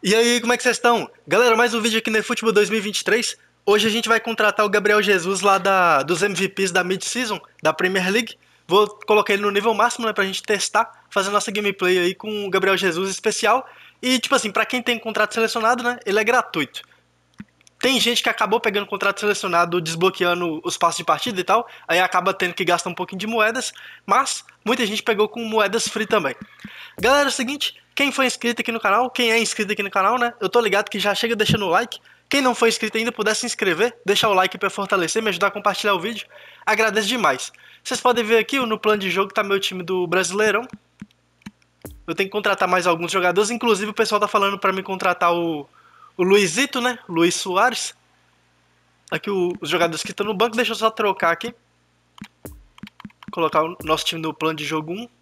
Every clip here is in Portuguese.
E aí, como é que vocês estão? Galera, mais um vídeo aqui no eFootball 2023. Hoje a gente vai contratar o Gabriel Jesus lá dos MVPs da Mid-Season, da Premier League. Vou colocar ele no nível máximo, né, pra gente testar, fazer nossa gameplay aí com o Gabriel Jesus especial. E, tipo assim, pra quem tem contrato selecionado, né, ele é gratuito. Tem gente que acabou pegando contrato selecionado, desbloqueando os passos de partida e tal, aí acaba tendo que gastar um pouquinho de moedas, mas muita gente pegou com moedas free também. Galera, é o seguinte, quem foi inscrito aqui no canal, quem é inscrito aqui no canal, né? Eu tô ligado que já chega deixando o like. Quem não foi inscrito ainda puder se inscrever, deixar o like pra fortalecer, me ajudar a compartilhar o vídeo. Agradeço demais. Vocês podem ver aqui no plano de jogo tá meu time do Brasileirão. Eu tenho que contratar mais alguns jogadores, inclusive o pessoal tá falando pra mim contratar o Luizito, né? Luiz Soares. Aqui os jogadores que estão no banco, deixa eu só trocar aqui. Colocar o nosso time no plano de jogo 1.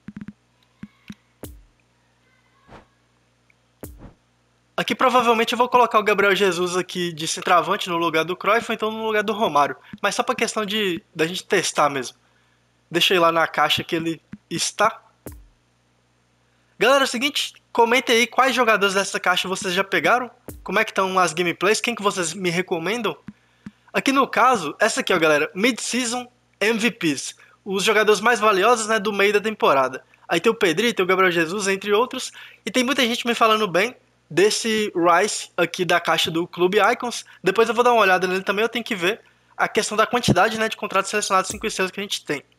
Aqui provavelmente eu vou colocar o Gabriel Jesus aqui de centroavante no lugar do Cruyff ou então no lugar do Romário. Mas só pra questão da gente testar mesmo. Deixa eu ir lá na caixa que ele está. Galera, é o seguinte, comentem aí quais jogadores dessa caixa vocês já pegaram. Como é que estão as gameplays, quem que vocês me recomendam. Aqui no caso, essa aqui ó galera, Mid-Season MVPs. Os jogadores mais valiosos, né, do meio da temporada. Aí tem o Pedri, tem o Gabriel Jesus, entre outros. E tem muita gente me falando bem desse Rice aqui da caixa do Clube Icons. Depois eu vou dar uma olhada nele também, eu tenho que ver a questão da quantidade, né, de contratos selecionados 5 estrelas que a gente tem.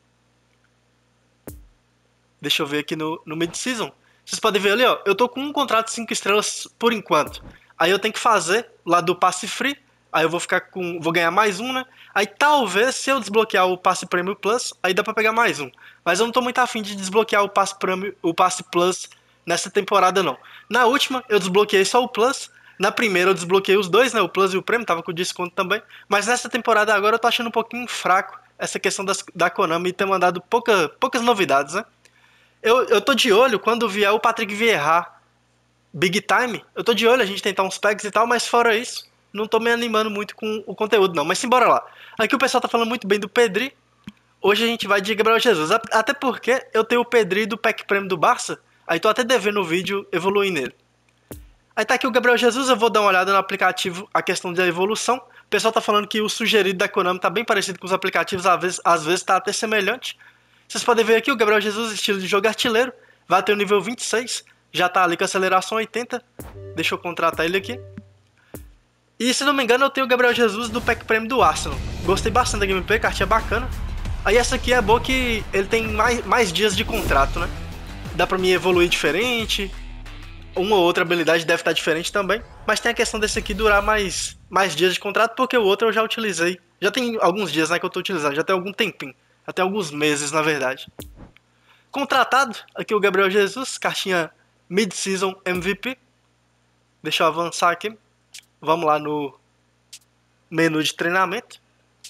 Deixa eu ver aqui no Mid-Season. Vocês podem ver ali, ó, eu tô com um contrato de 5 estrelas por enquanto. Aí eu tenho que fazer lá do passe free. Aí eu vou ganhar mais um, né? Aí talvez se eu desbloquear o passe Premium Plus, aí dá pra pegar mais um. Mas eu não tô muito afim de desbloquear o passe Plus nessa temporada não. Na última eu desbloqueei só o Plus. Na primeira eu desbloqueei os dois, né? O Plus e o Premium, tava com desconto também. Mas nessa temporada agora eu tô achando um pouquinho fraco essa questão da Konami ter mandado poucas novidades, né? Eu tô de olho quando vier o Patrick Vieira Big Time. Eu tô de olho a gente tentar uns packs e tal, mas fora isso, não tô me animando muito com o conteúdo não. Mas simbora lá. Aqui o pessoal tá falando muito bem do Pedri. Hoje a gente vai de Gabriel Jesus. Até porque eu tenho o Pedri do pack Premium do Barça. Aí tô até devendo o vídeo evoluir nele. Aí tá aqui o Gabriel Jesus, eu vou dar uma olhada no aplicativo, a questão da evolução. O pessoal tá falando que o sugerido da Konami tá bem parecido com os aplicativos, às vezes tá até semelhante. Vocês podem ver aqui o Gabriel Jesus, estilo de jogo artilheiro, vai ter o nível 26, já tá ali com aceleração 80. Deixa eu contratar ele aqui. E se não me engano eu tenho o Gabriel Jesus do pack Premium do Arsenal. Gostei bastante da gameplay, cartinha bacana. Aí essa aqui é boa que ele tem mais dias de contrato, né? Dá pra mim evoluir diferente. Uma ou outra habilidade deve estar diferente também. Mas tem a questão desse aqui durar mais dias de contrato, porque o outro eu já utilizei. Já tem alguns dias, né, que eu tô utilizando, já tem algum tempinho. Até alguns meses, na verdade. Contratado, aqui o Gabriel Jesus, cartinha Mid-Season MVP. Deixa eu avançar aqui. Vamos lá no menu de treinamento.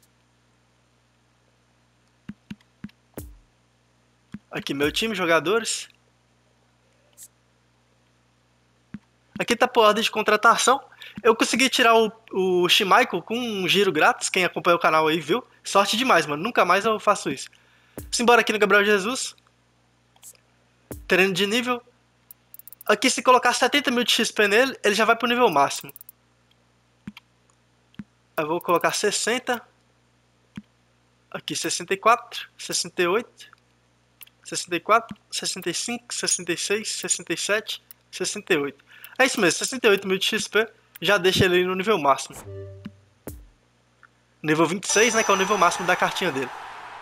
Aqui meu time, jogadores. Aqui tá por ordem de contratação. Eu consegui tirar o Schmeichel com um giro grátis. Quem acompanha o canal aí viu. Sorte demais, mano. Nunca mais eu faço isso. Simbora aqui no Gabriel Jesus. Treino de nível. Aqui se colocar 70 mil de XP nele, ele já vai pro nível máximo. Eu vou colocar 60. Aqui 64, 68, 64, 65, 66, 67, 68. É isso mesmo, 68 mil de XP já deixa ele no nível máximo. Nível 26, né, que é o nível máximo da cartinha dele.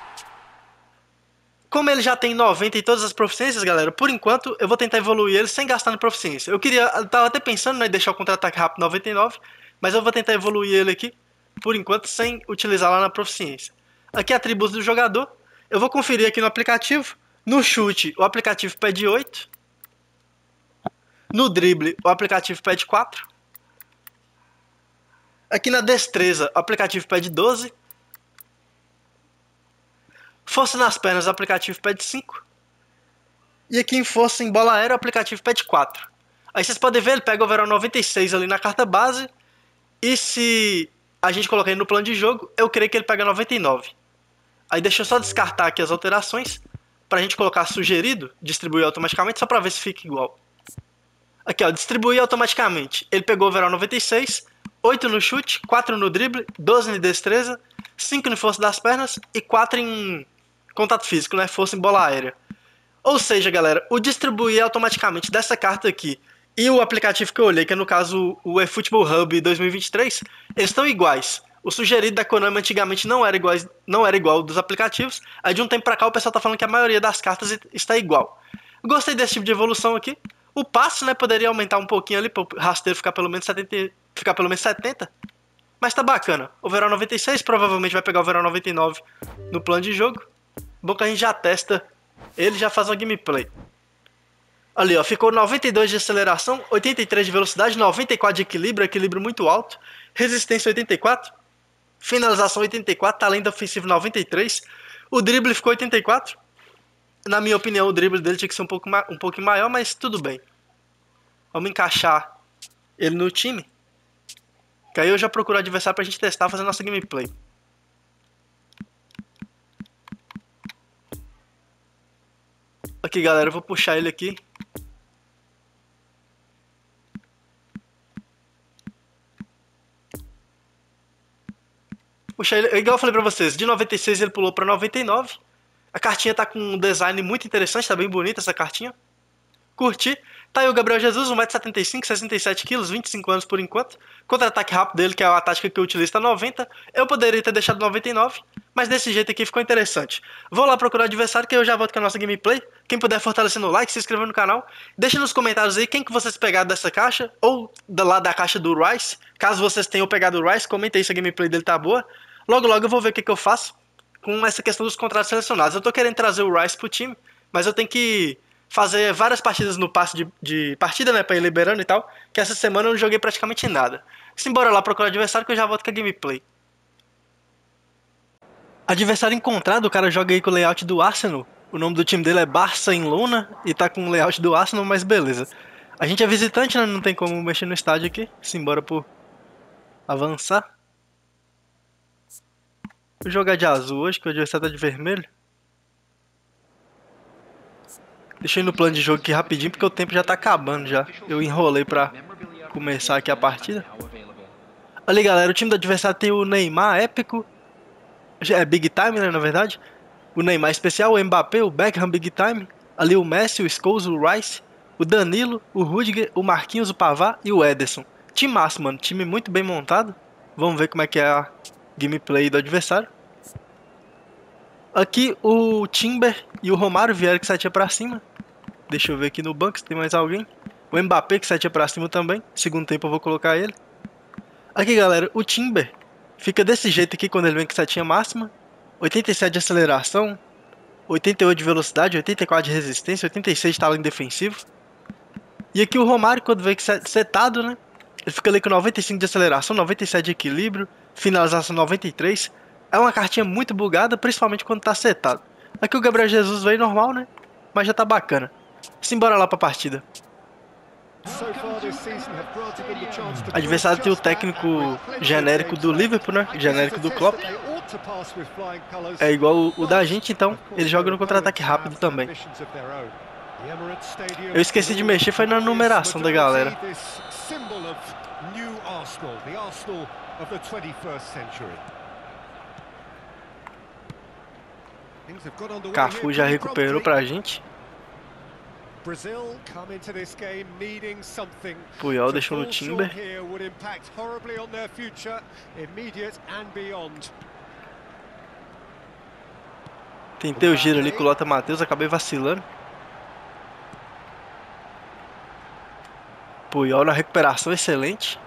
Como ele já tem 90 em todas as proficiências, galera, por enquanto eu vou tentar evoluir ele sem gastar na proficiência. Eu tava até pensando, né, em deixar o contra-ataque rápido 99, mas eu vou tentar evoluir ele aqui, por enquanto, sem utilizar lá na proficiência. Aqui atributos do jogador, eu vou conferir aqui no aplicativo. No chute, o aplicativo pede 8. No drible, o aplicativo pede 4. Aqui na destreza, o aplicativo pede 12. Força nas pernas, o aplicativo pede 5. E aqui em força em bola aérea, o aplicativo pede 4. Aí vocês podem ver, ele pega o overall 96 ali na carta base. E se a gente colocar ele no plano de jogo, eu creio que ele pega 99. Aí deixa eu só descartar aqui as alterações. Pra gente colocar sugerido, distribuir automaticamente, só pra ver se fica igual. Aqui, ó, distribuir automaticamente. Ele pegou overall 96, 8 no chute, 4 no drible, 12 em destreza, 5 em força das pernas e 4 em contato físico, né? Força em bola aérea. Ou seja, galera, o distribuir automaticamente dessa carta aqui e o aplicativo que eu olhei, que é no caso o eFootball Hub 2023, eles estão iguais. O sugerido da Konami antigamente não era igual ao dos aplicativos. Aí de um tempo pra cá o pessoal tá falando que a maioria das cartas está igual. Gostei desse tipo de evolução aqui. O passe, né, poderia aumentar um pouquinho ali para o rasteiro ficar pelo menos 70. Mas tá bacana. Overall 96 provavelmente vai pegar o overall 99 no plano de jogo. Bom que a gente já testa ele, já faz uma gameplay. Ali, ó, ficou 92 de aceleração, 83 de velocidade, 94 de equilíbrio muito alto, resistência 84, finalização 84, talento ofensivo 93, o drible ficou 84. Na minha opinião, o drible dele tinha que ser um pouquinho maior, mas tudo bem. Vamos encaixar ele no time. Que aí eu já procuro o adversário pra gente testar, fazer nossa gameplay. Aqui, galera, eu vou puxar ele aqui. Puxar ele, igual eu falei pra vocês, de 96 ele pulou pra 99. A cartinha tá com um design muito interessante, tá bem bonita essa cartinha. Curti. Tá aí o Gabriel Jesus, 1,75m, 67kg, 25 anos por enquanto. Contra-ataque rápido dele, que é a tática que eu utilizo, tá 90. Eu poderia ter deixado 99, mas desse jeito aqui ficou interessante. Vou lá procurar o adversário, que eu já volto com a nossa gameplay. Quem puder fortalecer no like, se inscrever no canal. Deixa nos comentários aí quem que vocês pegaram dessa caixa, ou lá da caixa do Rice. Caso vocês tenham pegado o Rice, comenta aí se a gameplay dele tá boa. Logo eu vou ver o que eu faço com essa questão dos contratos selecionados. Eu tô querendo trazer o Rice pro time, mas eu tenho que fazer várias partidas no passe de partida, né, pra ir liberando e tal, que essa semana eu não joguei praticamente nada. Simbora lá procurar o adversário que eu já volto com a gameplay. Adversário encontrado, o cara joga aí com o layout do Arsenal. O nome do time dele é Barça em Luna e tá com o layout do Arsenal, mas beleza. A gente é visitante, né, não tem como mexer no estádio aqui. Simbora por avançar. Vou jogar de azul hoje, que o adversário tá de vermelho. Deixa eu ir no plano de jogo aqui rapidinho, porque o tempo já tá acabando já. Eu enrolei pra começar aqui a partida. Ali, galera, o time do adversário tem o Neymar épico. É Big Time, né, na verdade. O Neymar especial, o Mbappé, o Beckham Big Time. Ali o Messi, o Scholes, o Rice, o Danilo, o Rudiger, o Marquinhos, o Pavard e o Ederson. Time massa, mano. Time muito bem montado. Vamos ver como é que é a gameplay do adversário. Aqui o Timber e o Romário vieram que setinha pra cima. Deixa eu ver aqui no banco se tem mais alguém. O Mbappé que setinha pra cima também. Segundo tempo eu vou colocar ele. Aqui, galera, o Timber fica desse jeito aqui quando ele vem com setinha máxima. 87 de aceleração, 88 de velocidade, 84 de resistência, 86 de talento defensivo. E aqui o Romário, quando vem setado, né? Ele fica ali com 95 de aceleração, 97 de equilíbrio, finalização 93. É uma cartinha muito bugada, principalmente quando tá setado. Aqui o Gabriel Jesus veio normal, né? Mas já tá bacana. Simbora lá pra partida. Adversário tem o técnico genérico do Liverpool, né? Genérico do Klopp. É igual o da gente, então ele joga no contra-ataque rápido também. Eu esqueci de mexer, foi na numeração da galera. Cafu já recuperou pra gente. Puyol deixou no Timber. Tentei o giro ali com o Lothar Matthäus, acabei vacilando. Puyol na recuperação excelente.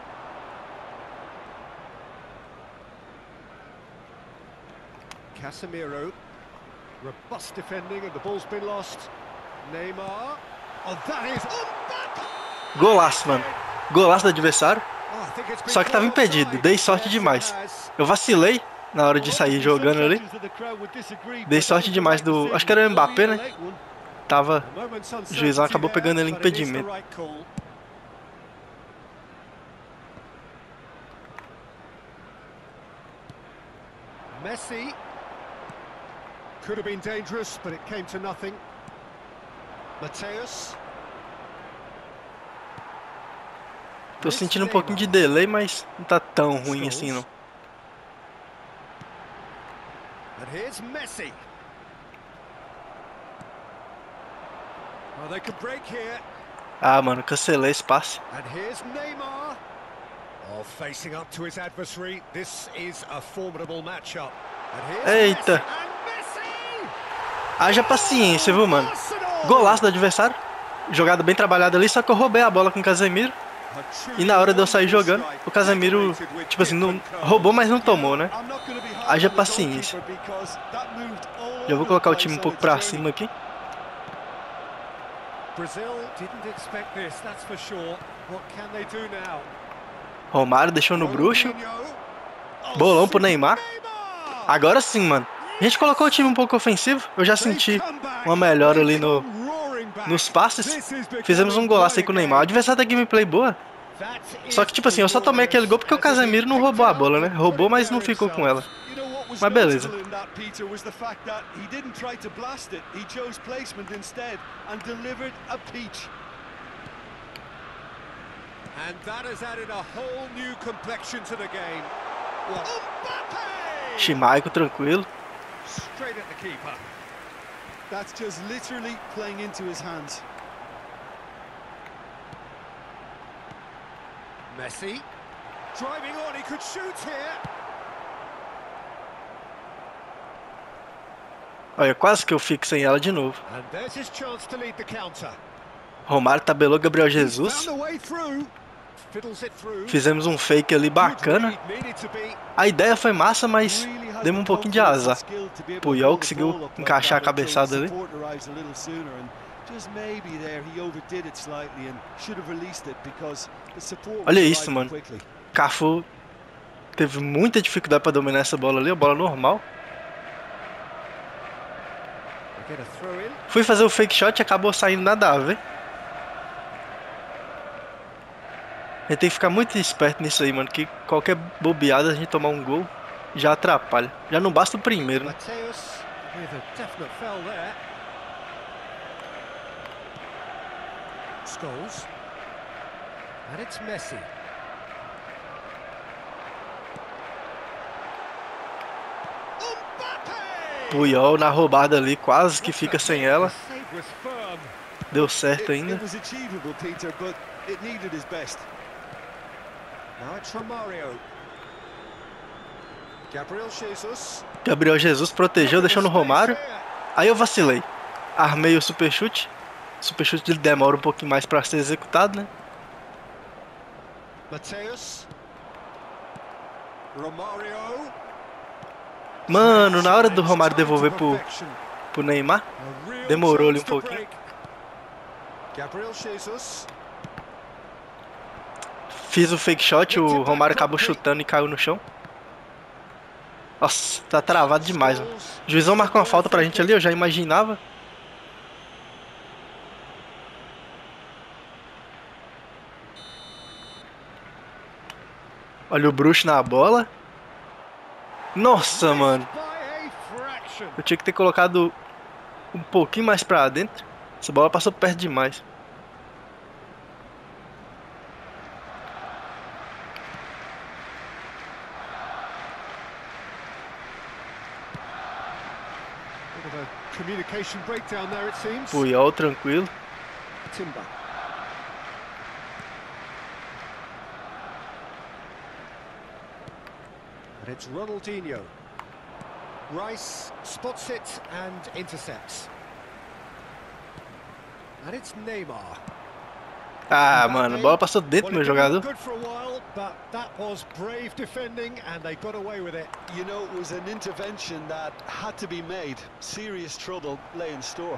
Casemiro, robust defending and the ball's been lost. Neymar. Oh, that is golaço, mano. Golaço do adversário. Só que tava impedido. Dei sorte demais. Eu vacilei na hora de sair jogando ali. Dei sorte demais do... Acho que era o Mbappé, né? Tava... O juizão acabou pegando ele em impedimento. Messi. Could have been dangerous, but it came to nothing. Matthäus. Tô sentindo um pouquinho de delay, mas não tá tão ruim assim não. And here's Messi. Oh, they could break here. Ah, mano, cancelei esse passe. And here's Neymar. Oh, facing up to his adversary. This is a formidable matchup. And here's Eita. Messi. And Messi! Haja paciência, viu, mano? Golaço do adversário. Jogada bem trabalhada ali, só que eu roubei a bola com o Casemiro. E na hora de eu sair jogando, o Casemiro, tipo assim, não roubou, mas não tomou, né? Haja paciência. Já vou colocar o time um pouco pra cima aqui. Romário deixou no bruxo. Bolão pro Neymar. Agora sim, mano. A gente colocou o time um pouco ofensivo. Eu já senti uma melhora ali nos passes. Fizemos um golaço aí com o Neymar. O adversário da gameplay boa. Só que, tipo assim, eu só tomei aquele gol porque o Casemiro não roubou a bola, né? Roubou, mas não ficou com ela. Mas beleza. Schmeichel tranquilo. Straight at the keeper. That's just literally playing into his hands. Messi driving on, he could shoot here. Olha, quase que eu fico sem ela de novo. And there's his chance to lead the counter. Romário tabelou Gabriel Jesus. Found the way through. Fiddles it through. Fizemos um fake ali bacana. A ideia foi massa, mas demos um pouquinho de azar. Puyol conseguiu encaixar a cabeçada ali. Olha isso, mano. Cafu teve muita dificuldade para dominar essa bola ali, a bola normal. Fui fazer o fake shot e acabou saindo nada a ver. A gente tem que ficar muito esperto nisso aí, mano, que qualquer bobeada a gente tomar um gol já atrapalha. Já não basta o primeiro, né? Scholes. And it's Messi. Puyol na roubada ali, quase que fica sem ela. Deu certo ainda. Gabriel Jesus protegeu, deixando o Romário. Aí eu vacilei. Armei o super chute. O super chute demora um pouquinho mais para ser executado, né? Mano, na hora do Romário devolver pro Neymar, demorou ali um pouquinho. Fiz o fake shot, o Romário acabou chutando e caiu no chão. Nossa, tá travado demais, mano. O juizão marcou uma falta pra gente ali, eu já imaginava. Olha o bruxo na bola. Nossa, mano. Eu tinha que ter colocado um pouquinho mais pra dentro. Essa bola passou perto demais. Puyol tranquilo. And it's Ronaldinho. Rice spots it and intercepts. And it's Neymar. Ah, mano, a bola passou dentro do meu jogador. Good for a while, but that was brave defending and they got away with it. You know, it was an intervention that had to be made. Serious trouble lay in store.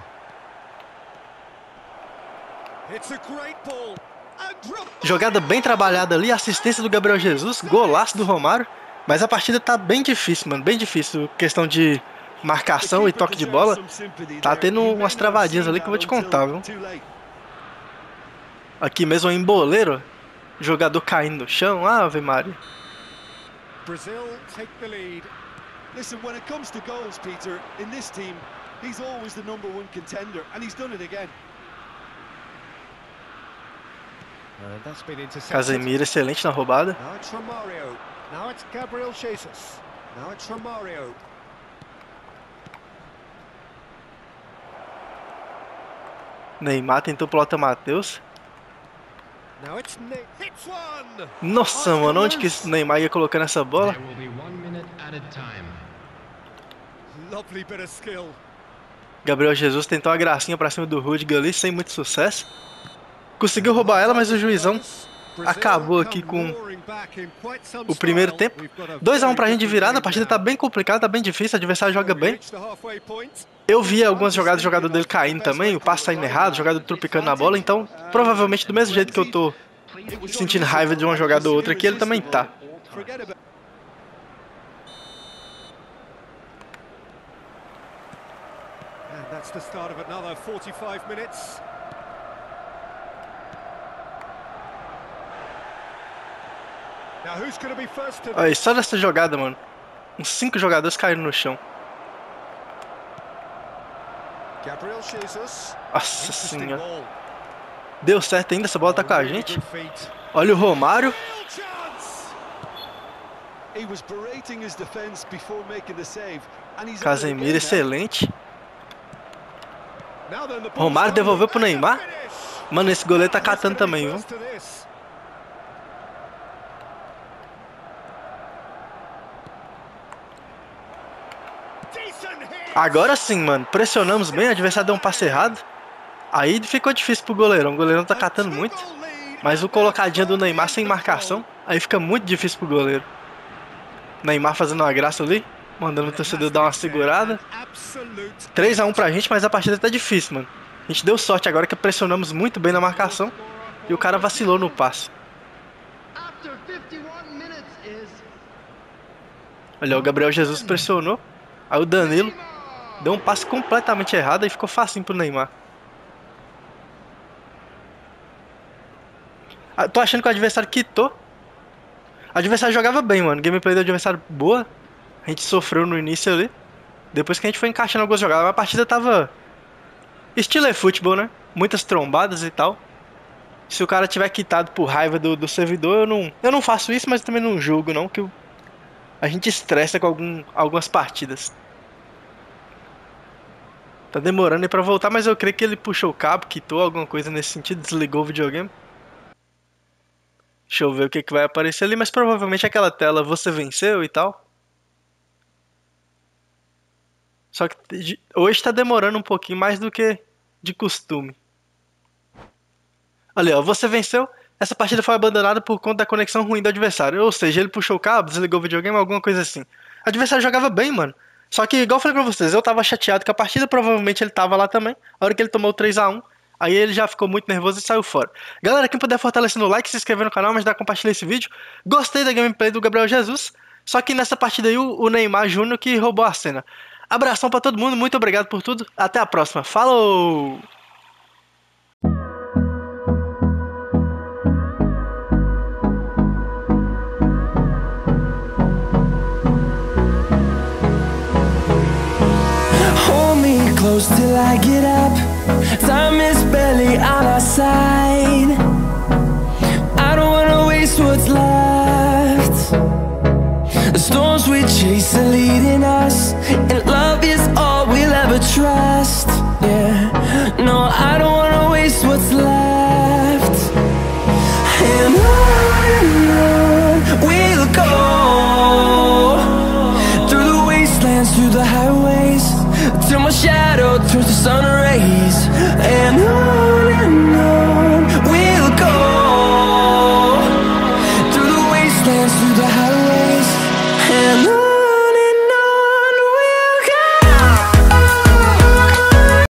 It's a great ball. Jogada bem trabalhada ali, assistência do Gabriel Jesus, golaço do Romário. Mas a partida tá bem difícil, mano, bem difícil. Questão de marcação e toque de bola. Tá tendo umas travadinhas ali que eu vou te contar, viu? Aqui mesmo em Boleiro, jogador caindo no chão, Ave Maria. Brazil take the lead. Listen, when it comes to goals, Peter, in this team, he's always the #1 contender, and he's done it again. Casemiro, excelente na roubada. Now it's Romario. Now it's Gabriel Jesus. Now it's Romario. Neymar tentou pro Lothar Matheus. Now it's hits one. Nossa, mano, onde que esse Neymar ia colocando essa bola? Lovely bit of skill. Gabriel Jesus tentou uma gracinha pra cima do Rudiger ali, sem muito sucesso. Conseguiu roubar ela, mas o juizão acabou aqui com o primeiro tempo. 2 a 1 pra gente de virada, a partida tá bem complicada, tá bem difícil, o adversário joga bem. Eu vi algumas jogadas do jogador dele caindo também, o passe saindo errado, o jogador tropicando na bola, então provavelmente do mesmo jeito que eu tô sentindo raiva de uma jogada ou outra aqui, ele também tá. And that's the start of another 45 minutes. Now who's going to be first to... Aí, só nessa jogada, mano, uns 5 jogadores caíram no chão. Gabriel Jesus. Nossa senhora. Deu certo ainda, essa bola tá com a gente. Olha o Romário. Casemiro, excelente. Romário devolveu pro Neymar. Mano, esse goleiro tá catando também, viu? Agora sim, mano. Pressionamos bem, o adversário deu um passe errado. Aí ficou difícil pro goleirão. O goleirão tá catando muito. Mas o colocadinho do Neymar sem marcação, aí fica muito difícil pro goleiro. Neymar fazendo uma graça ali, mandando o torcedor dar uma segurada. 3 a 1 pra gente, mas a partida tá difícil, mano. A gente deu sorte agora que pressionamos muito bem na marcação e o cara vacilou no passe. Olha, o Gabriel Jesus pressionou. Aí o Danilo deu um passe completamente errado e ficou facinho pro Neymar. Tô achando que o adversário quitou. O adversário jogava bem, mano. Gameplay do adversário boa. A gente sofreu no início ali. Depois que a gente foi encaixando algumas jogadas. A partida tava... estilo futebol, né? Muitas trombadas e tal. Se o cara tiver quitado por raiva do servidor, eu não faço isso, mas também não julgo, não. Que a gente estressa com algumas partidas. Tá demorando aí pra voltar, mas eu creio que ele puxou o cabo, quitou alguma coisa nesse sentido, desligou o videogame. Deixa eu ver o que vai aparecer ali, mas provavelmente aquela tela você venceu e tal. Só que hoje tá demorando um pouquinho mais do que de costume. Olha, ó, você venceu. Essa partida foi abandonada por conta da conexão ruim do adversário. Ou seja, ele puxou o cabo, desligou o videogame, alguma coisa assim. O adversário jogava bem, mano. Só que, igual eu falei pra vocês, eu tava chateado com a partida, provavelmente ele tava lá também. A hora que ele tomou o 3 a 1, aí ele já ficou muito nervoso e saiu fora. Galera, quem puder fortalecer no like, se inscrever no canal, me ajudar a compartilhar esse vídeo. Gostei da gameplay do Gabriel Jesus. Só que nessa partida aí, o Neymar Júnior que roubou a cena. Abração pra todo mundo, muito obrigado por tudo. Até a próxima. Falou! Close till I get up. Time is barely on our side. I don't wanna waste what's left. The storms we chase are leading us, and love is all we'll ever trust. Yeah, no, I don't wanna waste what's left. And on we'll go, through the wastelands, through the highways, till my shadow